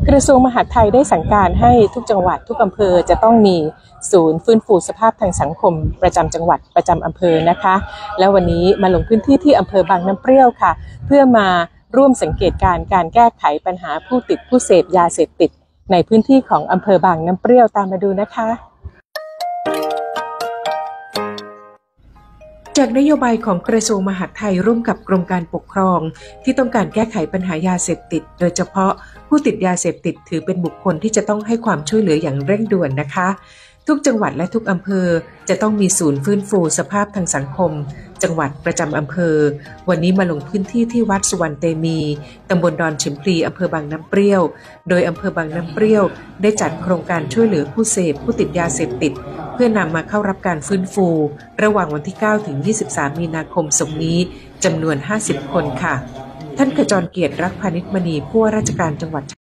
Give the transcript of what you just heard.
กระทรวงมหาดไทยได้สั่งการให้ทุกจังหวัดทุกอำเภอจะต้องมีศูนย์ฟื้นฟูสภาพทางสังคมประจำจังหวัดประจำอำเภอนะคะแล้ววันนี้มาลงพื้นที่ที่อำเภอบางน้ำเปรี้ยวค่ะเพื่อมาร่วมสังเกตการแก้ไขปัญหาผู้ติดผู้เสพยาเสพติดในพื้นที่ของอำเภอบางน้ำเปรี้ยวตามมาดูนะคะจากนโยบายของกระทรวงมหาดไทยร่วมกับกรมการปกครองที่ต้องการแก้ไขปัญหายาเสพติดโดยเฉพาะผู้ติดยาเสพติดถือเป็นบุคคลที่จะต้องให้ความช่วยเหลืออย่างเร่งด่วนนะคะทุกจังหวัดและทุกอำเภอจะต้องมีศูนย์ฟื้นฟูสภาพทางสังคมจังหวัดประจำอำเภอวันนี้มาลงพื้นที่ที่วัดสุวรรณเตมีตำบลดอนเข็มพลีอำเภอบางน้ำเปรี้ยวโดยอำเภอบางน้ำเปรี้ยวได้จัดโครงการช่วยเหลือผู้เสพผู้ติดยาเสพติดเพื่อนำมาเข้ารับการฟื้นฟูระหว่างวันที่9ถึง23มีนาคมศกนี้จำนวน50คนค่ะท่านขจรเกียรติรักพานิชมณีผู้ว่าราชการจังหวัด